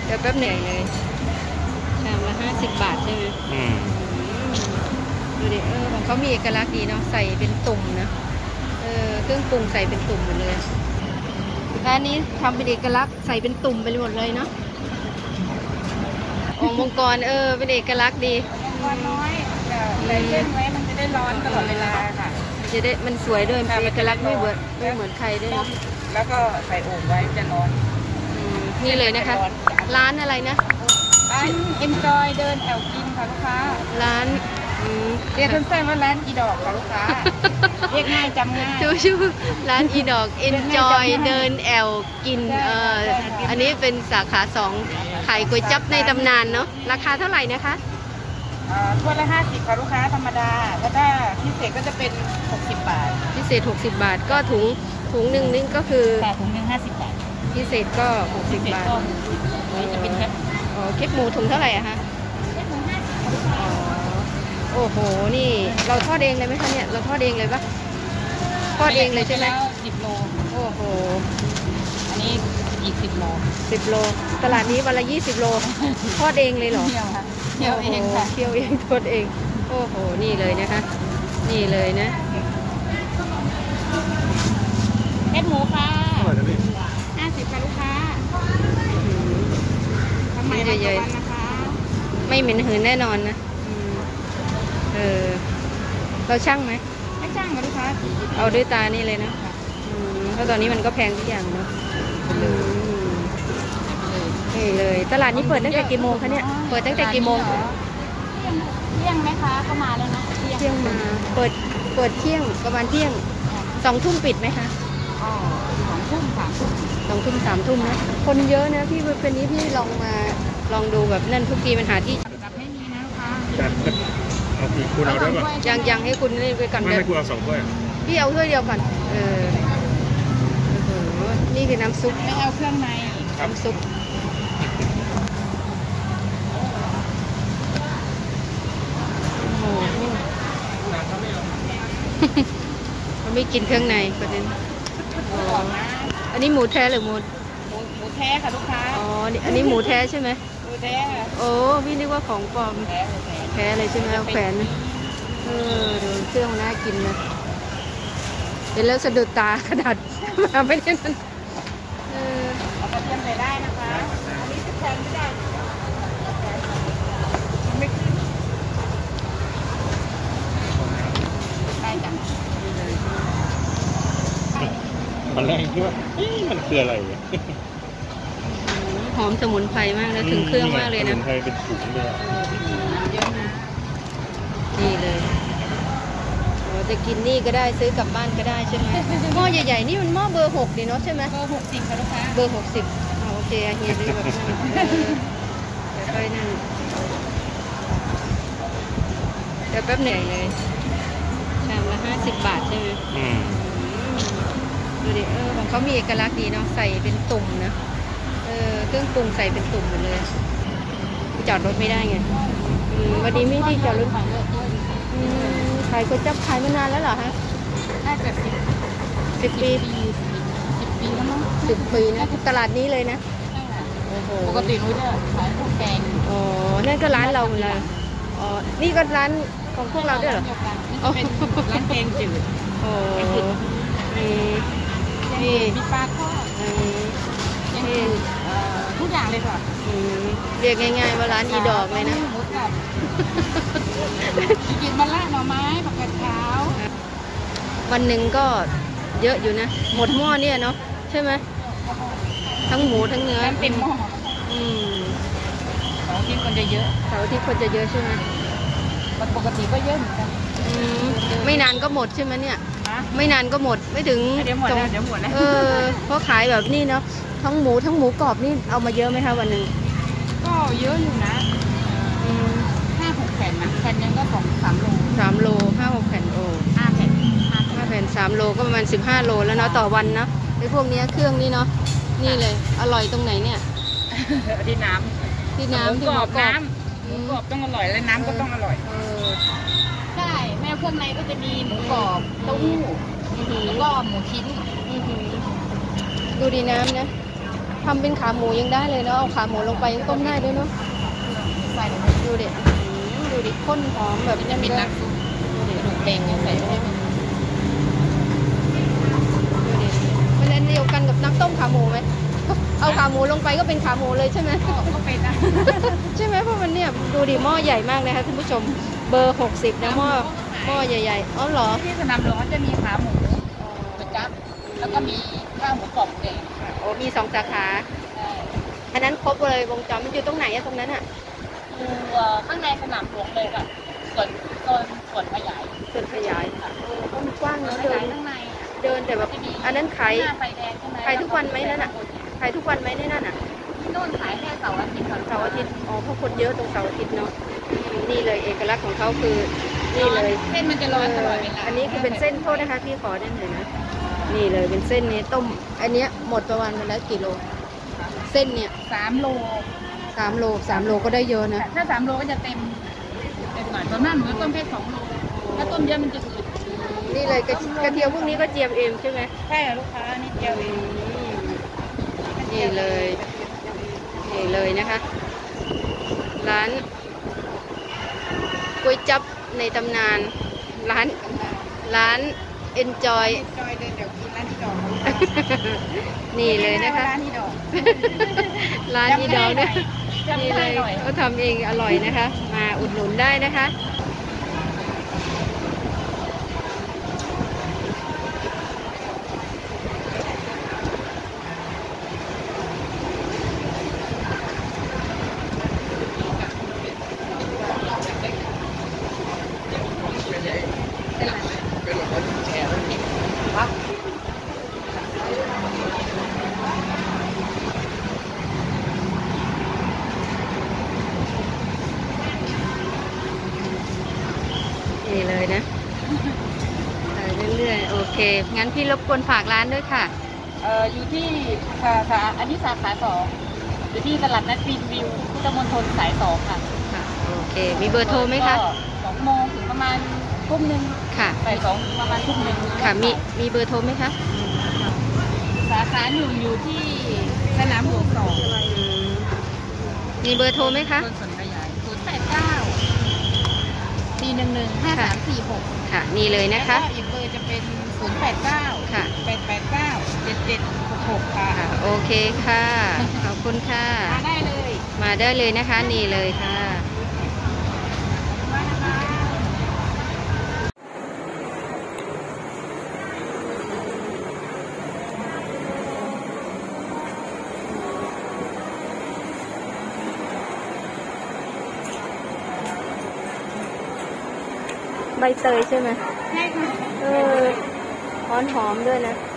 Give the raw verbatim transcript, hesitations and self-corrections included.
เดี๋ยวแป๊บหนึ่งเลยชามละห้าสิบบาทใช่ไหมอืมดูดิเออของเขามีเอกลักษณ์ดีเนาะใส่เป็นตุ่มนะเออเครื่องปรุงใส่เป็นตุ่มหมดเลยร้านนี้ทำเป็นเอกลักษณ์ใส่เป็นตุ่มไปหมดเลยเนาะองค์มังกรเออเป็นเอกลักษณ์ดีมังกรน้อยใส่เส้นไว้มันจะได้ร้อนตลอดเวลาค่ะจะได้มันสวยด้วยเป็นเอกลักษณ์ไม่เหมือนไม่เหมือนใครด้วยนะแล้วก็ใส่โอ่งไว้จะร้อนนี่เลยนะคะร้านอะไรนะร้านเอ็นจอยเดินแอลกินค่ะลูกค้าร้านเรียกสั้นๆว่าร้านอีดอกค่ะลูกค้าเรียกง่ายจำง่ายชื่อชื่อร้านอีดอกเอ็นจอยเดินแอลกินเอออันนี้เป็นสาขาสองขายก๋วยจั๊บในตำนานเนาะราคาเท่าไหร่นะคะถ้วยละห้าสิบค่ะลูกค้าธรรมดาแล้วถ้าพิเศษก็จะเป็นหกสิบบาทพิเศษหกสิบบาทก็ถุงถุงหนึ่งนี่ก็คือแต่ถุงหนึ่งห้าสิบบาทพิเศษก็หกสิบบาทนี่จะเป็นแค่อ๋อเค็บหมูถุงเท่าไหร่อะคะเค็บหมูห้าสิบอ๋อโอ้โหนี่เราทอดเองเลยไหมคะเนี่ยเราทอดเองเลยปะทอดเองเลยใช่ไหมสิบโลโอ้โหอันนี้อีกสิบโลสิบโลตลาดนี้วันละยี่สิบโลทอดเองเลยเหรอเที่ยวค่ะเที่ยวเองค่ะเที่ยวเองทอดเองโอ้โหนี่เลยนะคะนี่เลยนะเค็บหมูค่ะห้าสิบค่ะลูกค้าทำไมใหญ่ๆนะคะไม่เหม็นหืนแน่นอนนะเออเราช่างไหมไม่ช่างค่ะลูกค้าเอาด้วยตานี่เลยนะเพราะตอนนี้มันก็แพงทุกอย่างเนาะนี่เลยตลาดนี้เปิดตั้งแต่กี่โมงคะเนี่ยเปิดตั้งแต่กี่โมงเที่ยงไหมคะก็มาแล้วนะเที่ยงมาเปิดเปิดเที่ยงประมาณเที่ยงสองทุ่มปิดไหมคะอ๋อสองทุ่มสามทุ่มสองทุ่มสามทุ่มนะคนเยอะนะพี่เป็นนี้พี่ลองมาลองดูแบบนั่นทุกทีมันหาที่จับให้มีนะลูกค้าเอาคุณเอาด้วยป่ะยังยังให้คุณเล่นไปก่อนไม่ไม่คุณเอาสองถ้วยพี่เอาถ้วยเดียวก่อนเออนี่คือน้ำซุปไม่เอาเครื่องในน้ำซุปมันไม่กินเครื่องในประเด็นอันนี้หมูแท้หรือหมูหมูแท้ค่ะลูกค้าอ๋ออันนี้หมูแท้ใช่ไหมหมูแท้โอ้พี่นึกว่าของปลอมแท้เลยใช่ไหมเอาแขวนเออดูเครื่องน่ากินนะเห็นแล้วสะดุดตากระดาษมาไม่ได้นั่นเออเอากระเทียมใส่ได้นะคะอันนี้จะแพงไม่ได้ไม่ขึ้นได้จังมันแรกที่ว่ามันคืออะไรหอมสมุนไพรมากเลยถึงเครื่องมากเลยนะสมุนไพรเป็นถุงเลยนี่เลยเราจะกินนี่ก็ได้ซื้อกลับบ้านก็ได้ใช่ไหมหม้อใหญ่ๆนี่มันหม้อเบอร์หกดีเนาะใช่ไหมเบอร์หกสิบค่ะลูกค้าเบอร์หกสิบโอเคเฮียดีแบบนั้นเดี๋ยวไปนั่นเดี๋ยวแป๊บหนึ่งเลยชามละห้าสิบบาทใช่ไหมดูดิเออของเขามีเอกลักษณ์ดีเนาะใส่เป็นตุ่มนะเออเครื่องปรุงใส่เป็นตุ่มหมดเลยจอดรถไม่ได้ไงวันนี้ไม่ที่จอดรถขายก๋วยจั๊บขายมานานแล้วเหรอฮะน่าจะสิบสิบปีสิบปีแล้วมั้งสิบปีนะตลาดนี้เลยนะโอ้โหปกตินุ้ยจะขายพวกแกงอ๋อนั่นก็ร้านเราเลยอ๋อนี่ก็ร้านของพวกเราด้วยเหรออ๋อเป็นร้านแกงจืดโอ้นี่มีปลาทอดนี่ทุกอย่างเลยค่ะเรียกง่ายๆว่าร้านอีดอกเลยนะกินมะละหน่อไม้ผักกาดขาววันหนึ่งก็เยอะอยู่นะหมดหม้อเนี่ยเนาะใช่ไหมทั้งหมูทั้งเนื้อเต็มหม้ออืมเสาร์อาทิตย์คนจะเยอะเสาร์อาทิตย์คนจะเยอะใช่ไหมปกติก็เยอะเหมือนกันไม่นานก็หมดใช่ไหมเนี่ยไม่นานก็หมดไม่ถึงเดี๋ยวหมดแล้วเดี๋ยวหมดแล้วเออเพราะขายแบบนี้เนาะทั้งหมูทั้งหมูกรอบนี่เอามาเยอะไหมคะวันหนึ่งก็เยอะอยู่นะห้าหกแผ่นนะแผ่นนึงก็สองสามโลสามโลห้าหกแผ่นโอ้ห้าแผ่นห้าแผ่นสามโลก็ประมาณสิบห้าโลแล้วเนาะต่อวันนะไอ้พวกนี้เครื่องนี้เนาะนี่เลยอร่อยตรงไหนเนี่ยที่น้ำที่น้ำที่กรอบน้ำหมูกรอบต้องอร่อยและน้ำก็ต้องอร่อยใช่แม่เครื่องในก็จะมีหมูกรอบเต้าหู้แล้วก็หมูชิ้นดูดีน้ำนะทำเป็นขาหมูยังได้เลยเนาะเอาขาหมูลงไปยังต้มได้ด้วยเนาะใส่ลงไปดูดิดูดิข้นหอมแบบจะเป็นน้ำซุปกระดูกเด้งใส่ลงไปดูดิมันอันเดียวกันกับน้ำต้มขาหมูไหมเอาขาหมูลงไปก็เป็นขาหมูเลยใช่ไหมก็เป็นนะใช่ไหมเพราะมันเนี่ยดูดิหม้อใหญ่มากนะคะท่านผู้ชมเบอร์หกสิบนะหม้อหม้อใหญ่ๆอ๋อเหรอที่สนามหลวงจะมีขาหมูกระจับแล้วก็มีข้าวหมูกรอบแดงโอ้มีสองสาขาอันนั้นครบเลยวงจรมันอยู่ตรงไหนอะตรงนั้นอะดูข้างในสนามหลวงเลยค่ะส่วนโซนส่วนขยายส่วนขยายเออเพราะมันกว้างส่วนเนาะขเดิยายนข้างในเดินแต่แบบอันนั้นขายหน้าไฟแดงใช่ไหมขายทุกวันไหมนั่นอะขายทุกวันไหมในนั่นอะที่โน่นขายแค่เสาร์อาทิตย์เสาร์อาทิตย์อ๋อเพราะคนเยอะตรงเสาร์อาทิตย์เนาะนี่เลยเอกลักษณ์ของเขาคือนี่เลยเส้นมันจะร้อนตลอดเวลาอันนี้คือเป็นเส้นโทษนะคะพี่ขอได้หน่อยนะนี่เลยเป็นเส้นนี้ต้มอันเนี้ยหมดประมาณไปแล้วกี่โลเส้นเนี่ยสามโลสามโลสามโลก็ได้เยอะนะถ้าสามโลก็จะเต็มเต็มหน่อยตอนนั้นหนูก็ต้มแค่สองโลถ้าต้มเยอะมันจะอืดนี่เลยกระกระเทียมพวกนี้ก็เจียมเองใช่ไหมใช่ลูกค้านี่เดียวเองนี่เลยนี่เลยนะคะ ร้านก๋วยจั๊บในตำนานร้านร้าน Enjoy จอยเดินเดี๋ยวกินร้านที่ดอกนี่เลยนะคะร้านที่ดอกร้านนี้ดองเนี่ยจำนี่ได้เลยหน่อยเขาทำเองอร่อยนะคะ มาอุดหนุนได้นะคะ นี่เลยนะไปเรื่อยๆโอเค งั้นพี่รบกวนฝากร้านด้วยค่ะเอ่ออยู่ที่สาขาอันนี้สาขาสองอยู่ที่ตลาดนัดกรีนวิวพุทธมณฑลสายสองค่ะค่ะ โอเค มีเบอร์โทรไหมคะก็สองโมงถึงประมาณทุ่มหนึ่งค่ะบ่ายสองถึงประมาณทุ่มหนึ่งค่ะ มี มีเบอร์โทรไหมคะสาขาหนึ่งอยู่ที่สนามหลวงสองอืมมีเบอร์โทรไหมคะต้นสนขยายศูนย์แปดเก้าสี่หนึ่งหนึ่งห้าสามสี่หกค่ะ นี่เลยนะคะแล้วก็อีกเบอร์จะเป็นศูนย์แปดเก้าค่ะแปดแปดเก้าเจ็ดเจ็ดหกหกค่ะค่ะ โอเคค่ะ ขอบคุณค่ะมาได้เลยมาได้เลยนะคะ นี่เลยค่ะมานะคะใบเตยใช่ไหมใช่ค่ะเออหอมหอมด้วยนะ